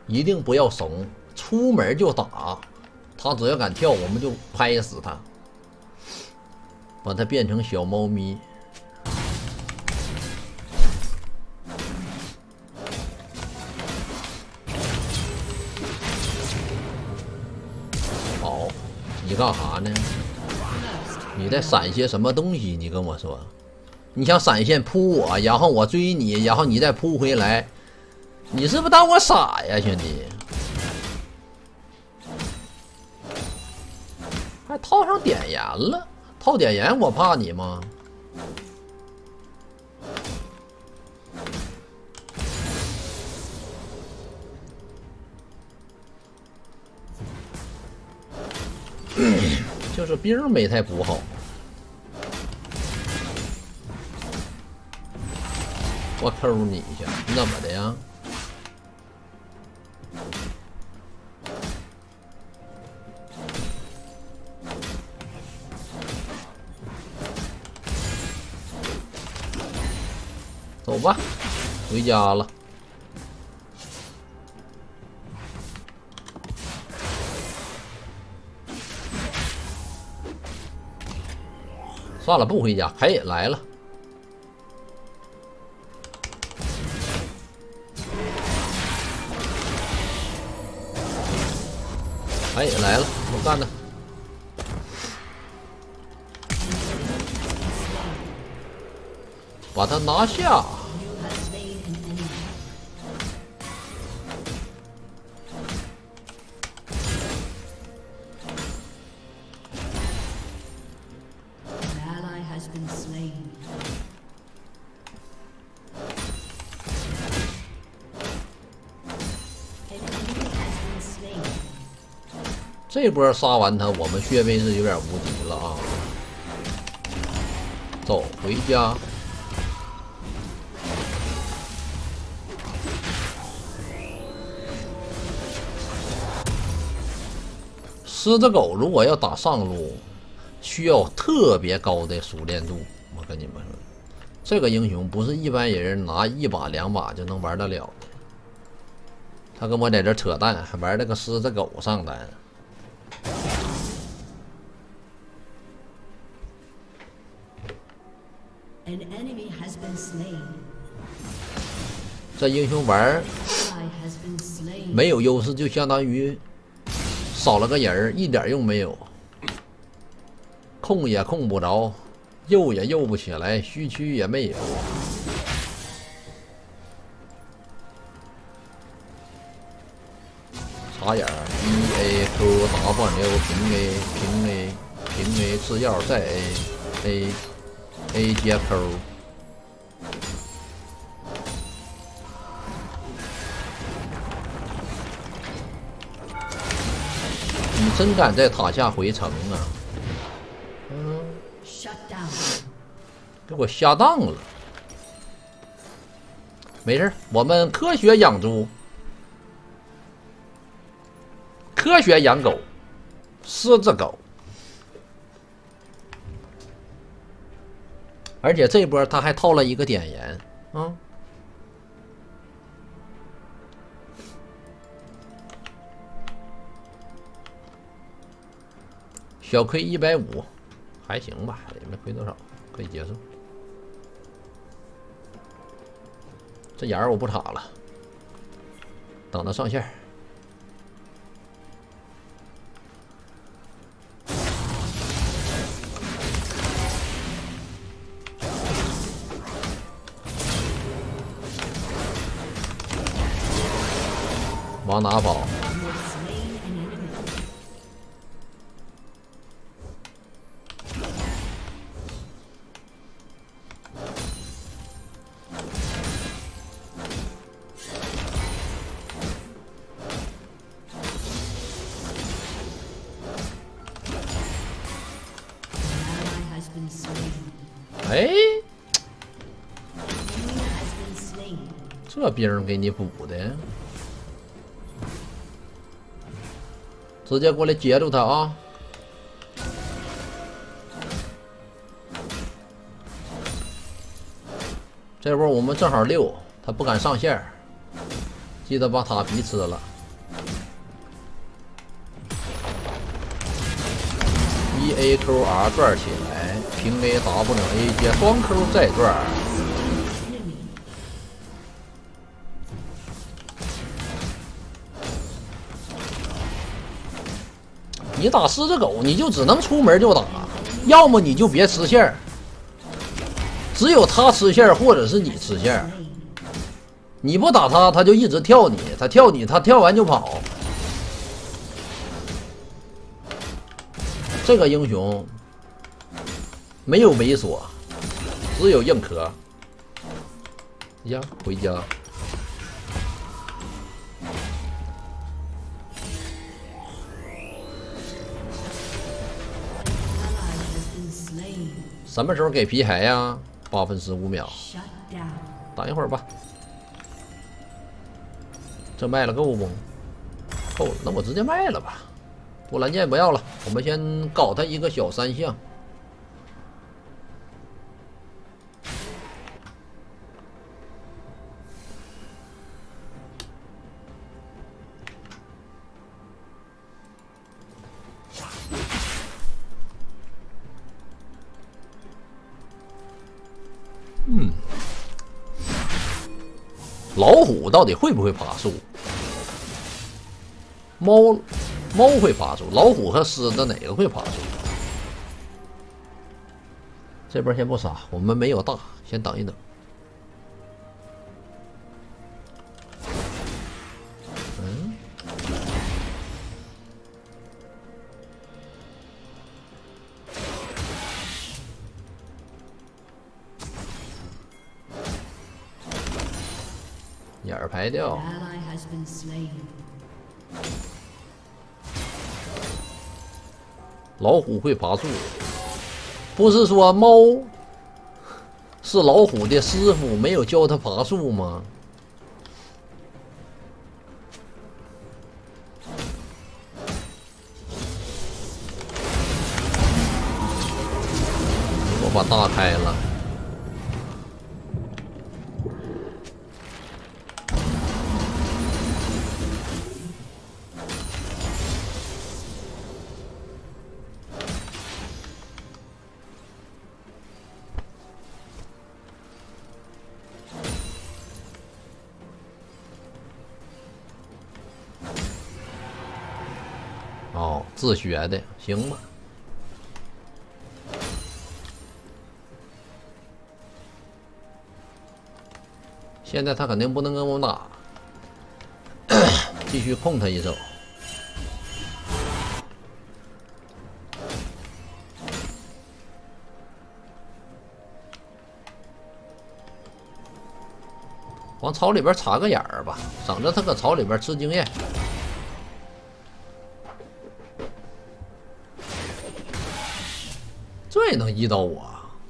一定不要怂，出门就打。他只要敢跳，我们就拍死他，把他变成小猫咪。好，你干啥呢？你在闪些什么东西？你跟我说，你想闪现扑我，然后我追你，然后你再扑回来，你是不是当我傻呀，兄弟？还套上点燃了，套点燃我怕你吗？就是兵没太补好。我抠你一下，你怎么的呀？走吧，回家了。算了，不回家。嘿，来了。哎，来了，我干他！把他拿下！这波杀完他，我们薛飞是有点无敌了啊！走，回家。狮子狗如果要打上路，需要特别高的熟练度。我跟你们说，这个英雄不是一般人拿一把两把就能玩得了的。他跟我在这扯淡，还玩了个狮子狗上单。这英雄玩没有优势，就相当于少了个人，一点用没有。控也控不着，右也右不起来，虚区也没有。插眼 ，E A Q 打半溜，平 A 平 A 平 A 吃药再 A 接 Q。你真敢在塔下回城啊！给我下当了。没事，我们科学养猪，科学养狗，狮子狗。而且这波他还套了一个点燃啊！小亏150，还行吧，也没亏多少，可以接受。这眼儿我不插了，等他上线。往哪跑？哎，这兵给你补的，直接过来截住他啊！这波我们正好6，他不敢上线，记得把塔皮吃了。 EAQR 转起来，平 AWA 接双 Q 再转。你打狮子狗，你就只能出门就打，要么你就别吃线儿。只有他吃线儿，或者是你吃线儿。你不打他，他就一直跳你，他跳你，他跳完就跑。这个英雄没有猥琐，只有硬壳。呀，回家。什么时候给皮海呀？8分15秒。等一会儿吧。这卖了够不？够了，那我直接卖了吧。波澜剑不要了，我们先搞他一个小3项。老虎到底会不会爬树？猫会爬树，老虎和狮子哪个会爬树？这边先不杀，我们没有大，先等一等。眼儿排掉。老虎会爬树，不是说猫是老虎的师傅，没有教他爬树吗？我把大开了。哦，自学的，行吧。现在他肯定不能跟我打，继续控他一手。往草里边插个眼儿吧，省着他搁草里边吃经验。这也能移到我？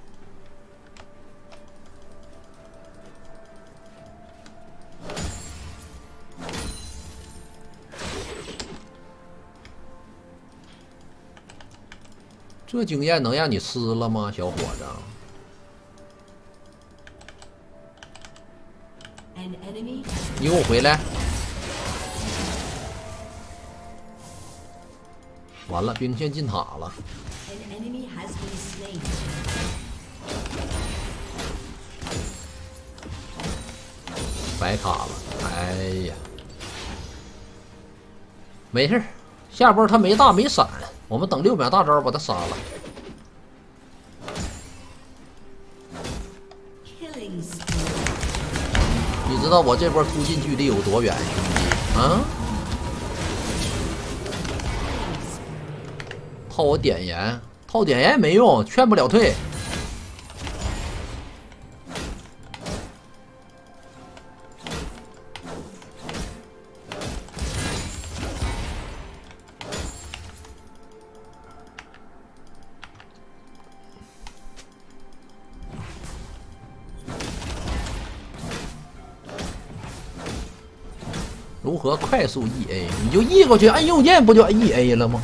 这经验能让你吃了吗，小伙子？你给我回来！完了，兵线进塔了。白卡了，哎呀，没事，下波他没大没闪，我们等6秒大招把他杀了。你知道我这波突进距离有多远，兄弟？啊？套我点盐，套点盐也没用，劝不了退。如何快速 EA？ 你就 E 过去，按右键不就 EA 了吗？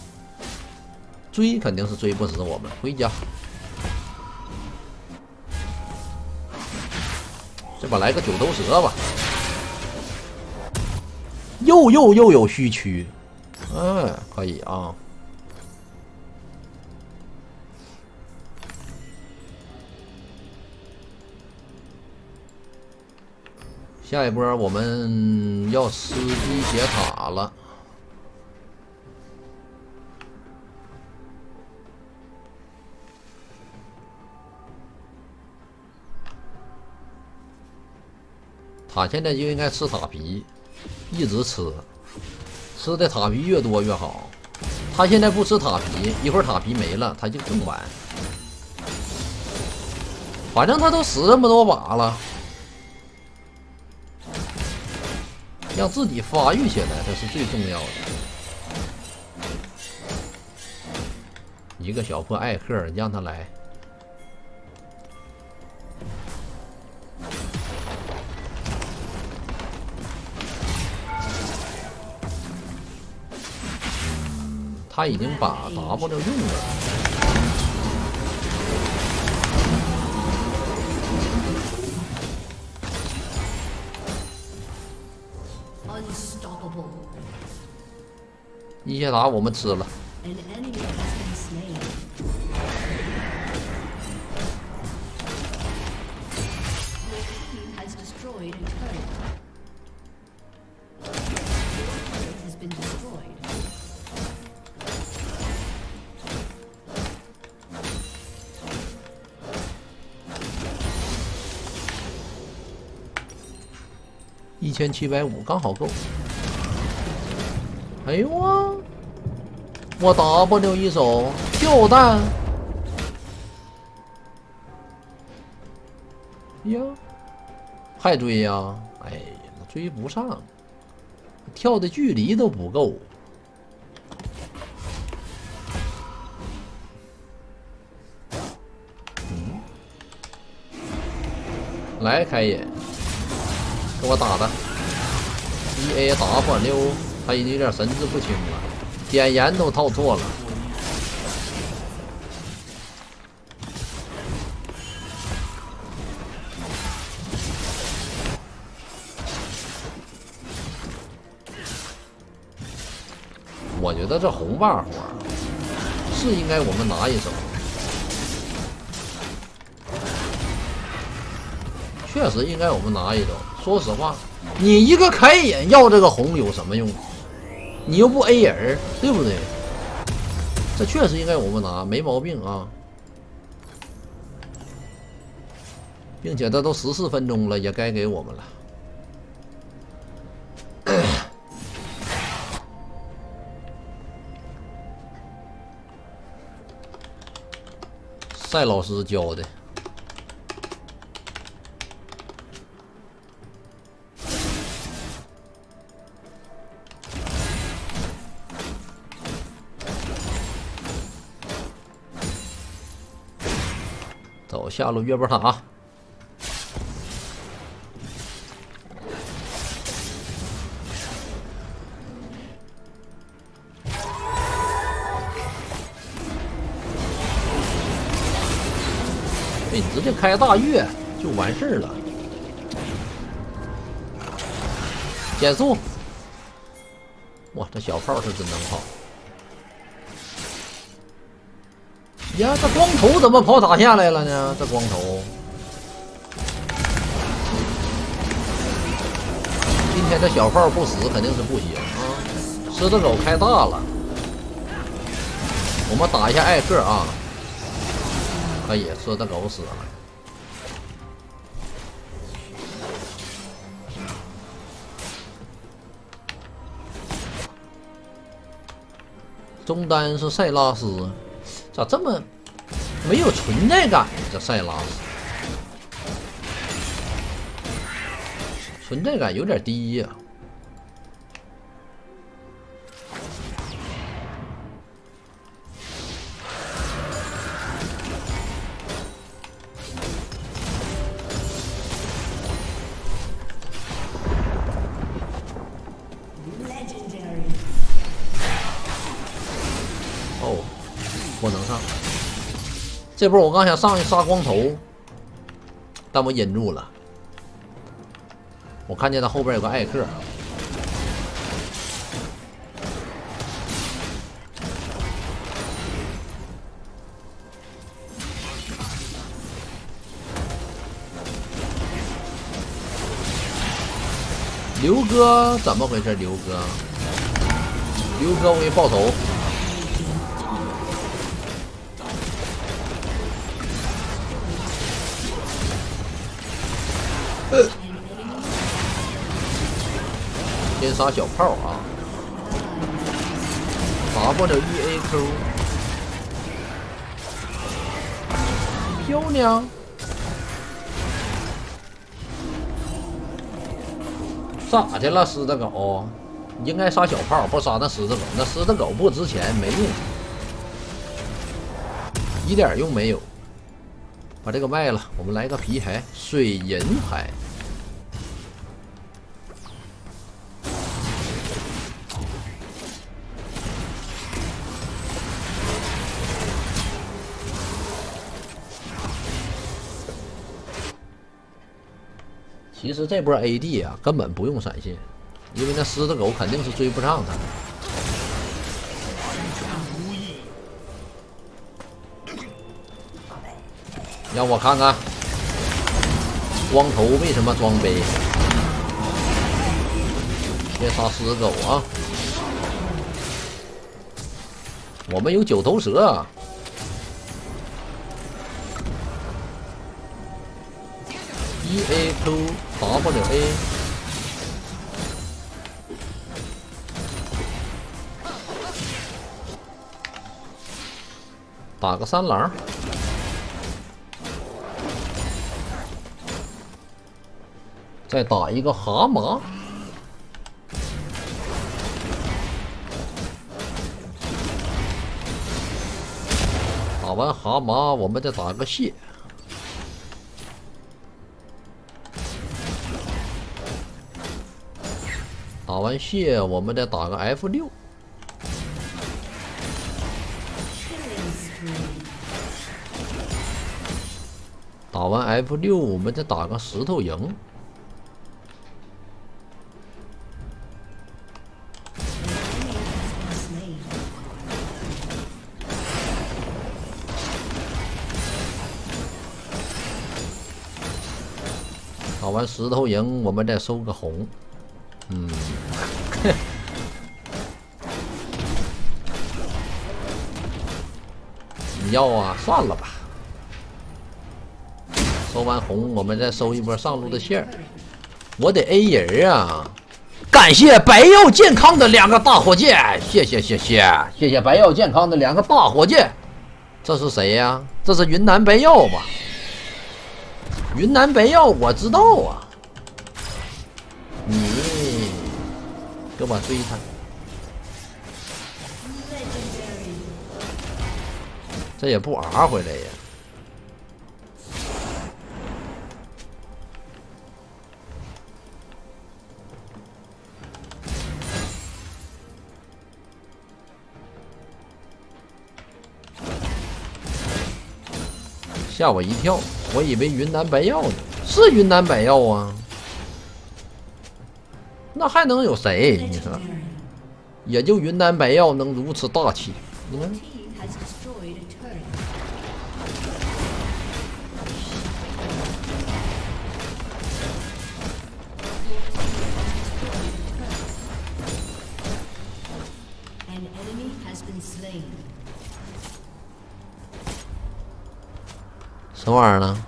追肯定是追不死我们，回家。 这把来个九头蛇吧，又有虚区，可以啊。下一波我们要吃滴血塔了。他现在就应该吃塔皮，一直吃，吃的塔皮越多越好。他现在不吃塔皮，一会儿塔皮没了，他就更完。反正他都死这么多把了，让自己发育起来，这是最重要的。一个小破艾克，让他来。他已经把 W 用了。一血塔我们吃了。1750刚好够。哎呦啊！我 W 一手跳弹，呀，还追呀？哎呀，追不上，跳的距离都不够。来开野，给我打的 EAW， 他已经有点神志不清了，点烟都套错了。我觉得这红 buff 是应该我们拿一手。确实应该我们拿一手。说实话，你一个开眼要这个红有什么用？你又不 A 人，对不对？这确实应该我们拿，没毛病啊。并且这都14分钟了，也该给我们了。赛老师教的。走，下路月波塔。你直接开大月就完事儿了。减速！哇，这小炮是真能跑。呀，这光头怎么跑塔下来了呢？这光头，今天这小炮不死肯定是不行啊！狮子狗开大了，我们打一下艾克啊！可以，狮子狗死了。中单是塞拉斯。咋这么没有存在感呢？这塞拉斯存在感有点低呀。哦，不能上。这波我刚想上去杀光头，但我忍住了。 我看见他后边有个艾克。刘哥怎么回事？刘哥，我给你报仇！先杀小炮啊！打不了 EAQ， 漂亮！咋的了，狮子狗？应该杀小炮，不杀那狮子狗。那狮子狗不值钱，没用，一点用没有。把这个卖了，我们来个皮牌，水银牌。其实这波 AD 啊，根本不用闪现，因为那狮子狗肯定是追不上他。让我看看，光头为什么装杯？先杀狮子狗啊！我们有九头蛇。EAQ WA， 打个三郎，再打一个蛤蟆，打完蛤蟆，我们再打个蟹。打完蟹，我们再打个 F6。打完 F6，我们再打个石头营。打完石头营，我们再收个红。你要啊？算了吧。收完红，我们再收一波上路的线儿。我得 A 人啊！感谢白药健康的2个大火箭，谢谢白药健康的2个大火箭。这是谁呀？这是云南白药吧？云南白药我知道啊。你给我追他，这也不 R 回来呀。吓我一跳，我以为云南白药呢，是云南白药啊。那还能有谁？你说，也就云南白药能如此大气。你看，什么玩意儿呢？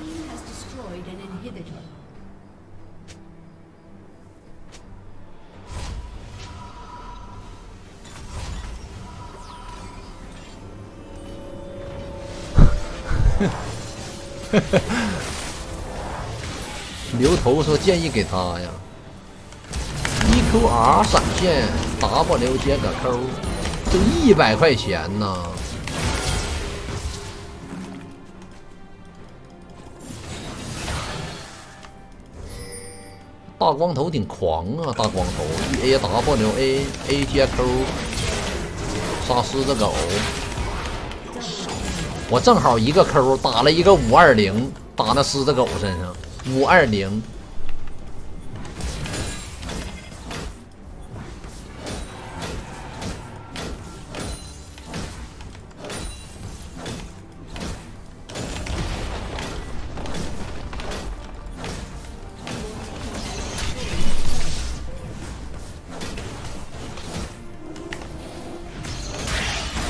刘头说建议给他呀 ，EQR 闪现 W 接个 Q， 就100块钱呢。大光头挺狂啊，大光头 EAWA A 接 Q， 杀狮子狗。我正好一个 Q 打了一个520，打那狮子狗身上520，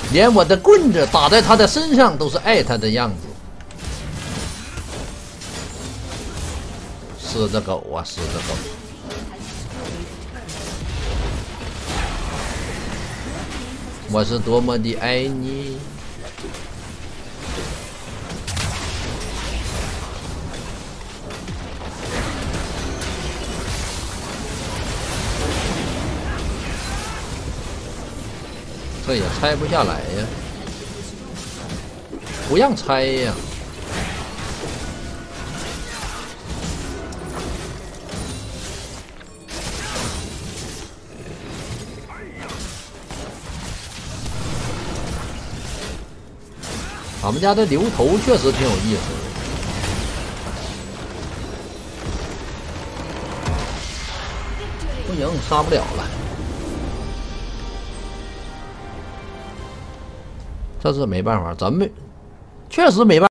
连我的棍子打在他的身上都是爱他的样子。狮子狗啊，狮子狗！我是多么的爱你。这也拆不下来呀，不让拆呀。俺们家的牛头确实挺有意思的。不行，杀不了了。这是没办法，咱们确实没办法。